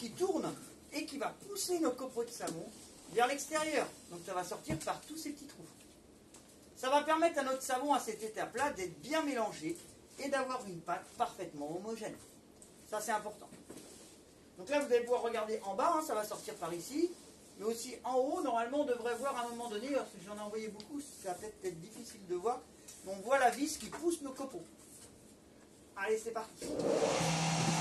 qui tourne et qui va pousser nos copeaux de savon vers l'extérieur. Donc ça va sortir par tous ces petits trous. Ça va permettre à notre savon, à cette étape-là, d'être bien mélangé et d'avoir une pâte parfaitement homogène. Ça, c'est important. Donc là, vous allez pouvoir regarder en bas, hein, ça va sortir par ici. Mais aussi en haut, normalement, on devrait voir à un moment donné, parce que j'en ai envoyé beaucoup, ça va peut-être être difficile de voir, mais on voit la vis qui pousse nos copeaux. Allez, c'est parti.